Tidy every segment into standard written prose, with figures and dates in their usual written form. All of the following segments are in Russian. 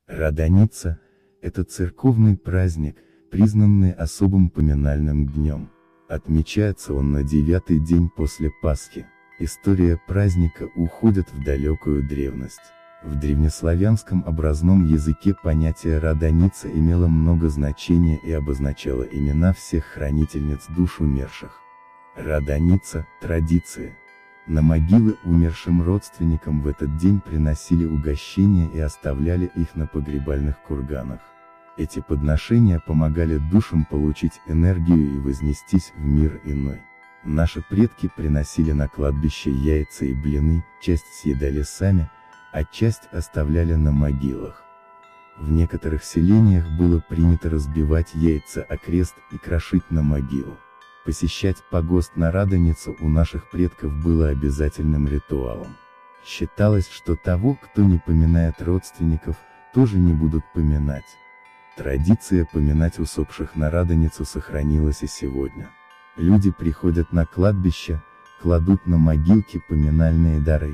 Радоница – это церковный праздник, признанный особым поминальным днем. Отмечается он на 9-й день после Пасхи. История праздника уходит в далекую древность. В древнеславянском образном языке понятие «радоница» имело много значения и обозначало имена всех хранительниц душ умерших. Радоница – традиция. На могилы умершим родственникам в этот день приносили угощения и оставляли их на погребальных курганах. Эти подношения помогали душам получить энергию и вознестись в мир иной. Наши предки приносили на кладбище яйца и блины, часть съедали сами, а часть оставляли на могилах. В некоторых селениях было принято разбивать яйца о крест и крошить на могилу. Посещать погост на Радоницу у наших предков было обязательным ритуалом. Считалось, что того, кто не поминает родственников, тоже не будут поминать. Традиция поминать усопших на Радоницу сохранилась и сегодня. Люди приходят на кладбище, кладут на могилки поминальные дары.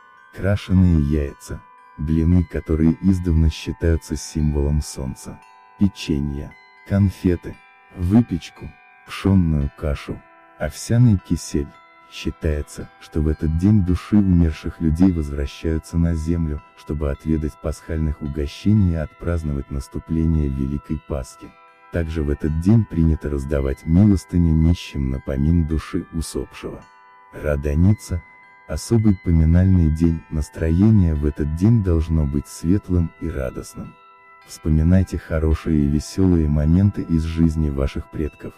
Крашеные яйца, блины, которые издавна считаются символом солнца, печенье, конфеты, выпечку, пшенную кашу, овсяный кисель. Считается, что в этот день души умерших людей возвращаются на землю, чтобы отведать пасхальных угощений и отпраздновать наступление Великой Пасхи. Также в этот день принято раздавать милостыню нищим на помин души усопшего. Радоница – особый поминальный день, настроение в этот день должно быть светлым и радостным. Вспоминайте хорошие и веселые моменты из жизни ваших предков.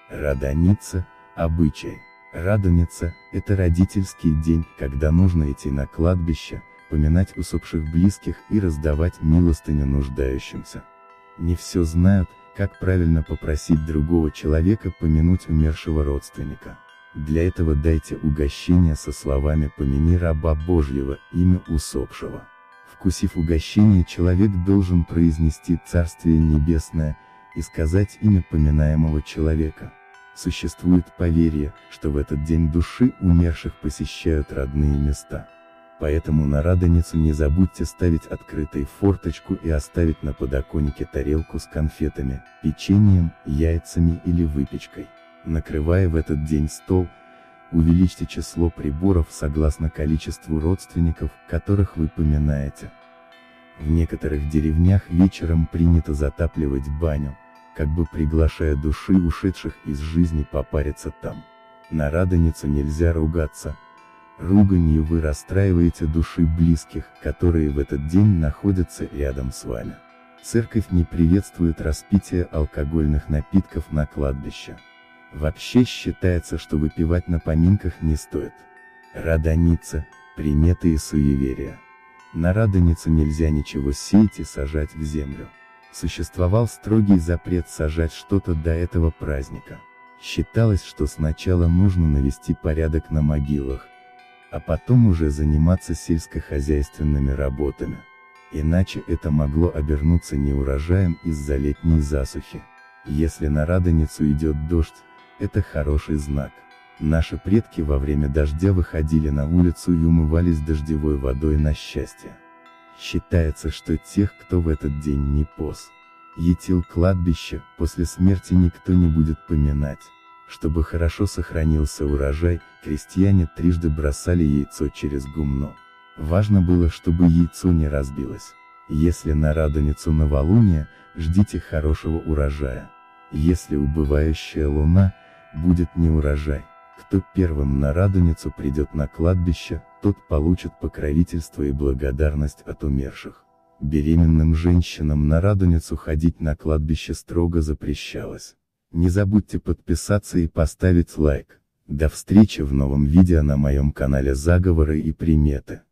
Радоница – обычай. Радоница – это родительский день, когда нужно идти на кладбище, поминать усопших близких и раздавать милостыню нуждающимся. Не все знают, как правильно попросить другого человека помянуть умершего родственника. Для этого дайте угощение со словами «Помяни раба Божьего, имя усопшего». Вкусив угощение, человек должен произнести «Царствие небесное» и сказать имя поминаемого человека. Существует поверье, что в этот день души умерших посещают родные места. Поэтому на Радоницу не забудьте ставить открытой форточку и оставить на подоконнике тарелку с конфетами, печеньем, яйцами или выпечкой. Накрывая в этот день стол, увеличьте число приборов согласно количеству родственников, которых вы поминаете. В некоторых деревнях вечером принято затапливать баню, как бы приглашая души ушедших из жизни попариться там. На Радоницу нельзя ругаться. Руганью вы расстраиваете души близких, которые в этот день находятся рядом с вами. Церковь не приветствует распитие алкогольных напитков на кладбище. Вообще считается, что выпивать на поминках не стоит. Радоница – приметы и суеверия. На Радоницу нельзя ничего сеять и сажать в землю. Существовал строгий запрет сажать что-то до этого праздника. Считалось, что сначала нужно навести порядок на могилах, а потом уже заниматься сельскохозяйственными работами. Иначе это могло обернуться неурожаем из-за летней засухи. Если на Радоницу идет дождь, это хороший знак. Наши предки во время дождя выходили на улицу и умывались дождевой водой на счастье. Считается, что тех, кто в этот день не посетил кладбище, после смерти никто не будет поминать. Чтобы хорошо сохранился урожай, крестьяне трижды бросали яйцо через гумно. Важно было, чтобы яйцо не разбилось. Если на Радоницу новолуние, ждите хорошего урожая. Если убывающая луна, будет неурожай. Кто первым на Радоницу придет на кладбище, тот получит покровительство и благодарность от умерших. Беременным женщинам на Радоницу ходить на кладбище строго запрещалось. Не забудьте подписаться и поставить лайк. До встречи в новом видео на моем канале Заговоры и приметы.